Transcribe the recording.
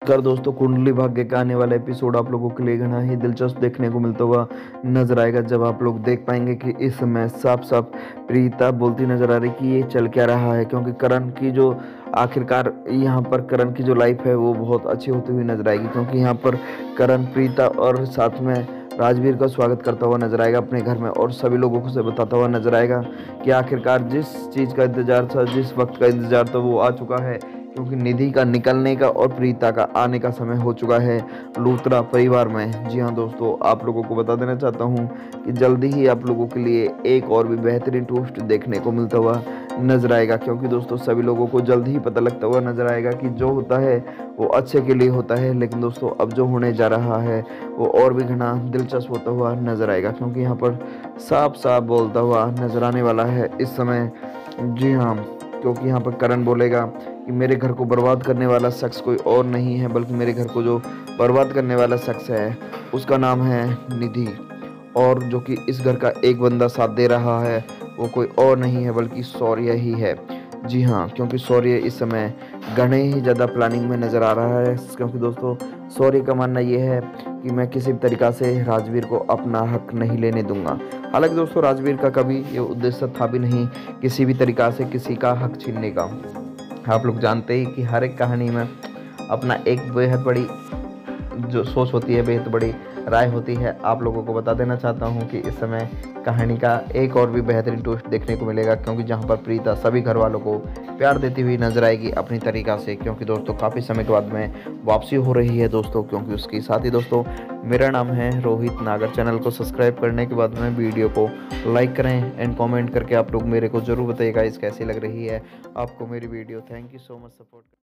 कर दोस्तों, कुंडली भाग्य का आने वाला एपिसोड आप लोगों के लिए घना ही दिलचस्प देखने को मिलता हुआ नजर आएगा। जब आप लोग देख पाएंगे कि इस समय साफ साफ प्रीता बोलती नजर आ रही कि ये चल क्या रहा है, क्योंकि करण की जो आखिरकार यहाँ पर करण की जो लाइफ है वो बहुत अच्छी होती हुई नजर आएगी, क्योंकि यहाँ पर करण प्रीता और साथ में राजवीर का स्वागत करता हुआ नजर आएगा अपने घर में, और सभी लोगों को से बताता हुआ नजर आएगा कि आखिरकार जिस चीज़ का इंतजार था, जिस वक्त का इंतजार था, वो आ चुका है, क्योंकि निधि का निकलने का और प्रीता का आने का समय हो चुका है लूथरा परिवार में। जी हाँ दोस्तों, आप लोगों को बता देना चाहता हूँ कि जल्दी ही आप लोगों के लिए एक और भी बेहतरीन ट्विस्ट देखने को मिलता हुआ नजर आएगा, क्योंकि दोस्तों सभी लोगों को जल्द ही पता लगता हुआ नजर आएगा कि जो होता है वो अच्छे के लिए होता है। लेकिन दोस्तों अब जो होने जा रहा है वो और भी घना दिलचस्प होता हुआ नजर आएगा, क्योंकि यहाँ पर साफ साफ बोलता हुआ नजर आने वाला है इस समय। जी हाँ, क्योंकि यहाँ पर करण बोलेगा कि मेरे घर को बर्बाद करने वाला शख्स कोई और नहीं है, बल्कि मेरे घर को जो बर्बाद करने वाला शख्स है उसका नाम है निधि, और जो कि इस घर का एक बंदा साथ दे रहा है वो कोई और नहीं है बल्कि शौर्य ही है। जी हाँ, क्योंकि शौर्य इस समय घने ही ज़्यादा प्लानिंग में नज़र आ रहा है, क्योंकि दोस्तों शौर्य का मानना ये है कि मैं किसी भी तरीक़ा से राजवीर को अपना हक नहीं लेने दूंगा। हालांकि दोस्तों राजवीर का कभी ये उद्देश्य था भी नहीं किसी भी तरीक़ा से किसी का हक छीनने का। आप लोग जानते ही कि हर एक कहानी में अपना एक बेहद बड़ी जो सोच होती है, बेहद बड़ी राय होती है। आप लोगों को बता देना चाहता हूँ कि इस समय कहानी का एक और भी बेहतरीन ट्विस्ट देखने को मिलेगा, क्योंकि जहाँ पर प्रीता सभी घर वालों को प्यार देती हुई नजर आएगी अपनी तरीक़ा से, क्योंकि दोस्तों काफ़ी समय के बाद में वापसी हो रही है दोस्तों। क्योंकि उसके साथ ही दोस्तों मेरा नाम है रोहित नागर। चैनल को सब्सक्राइब करने के बाद में वीडियो को लाइक करें एंड कॉमेंट करके आप लोग मेरे को ज़रूर बताइएगा इस कैसी लग रही है आपको मेरी video. Thank you so much support.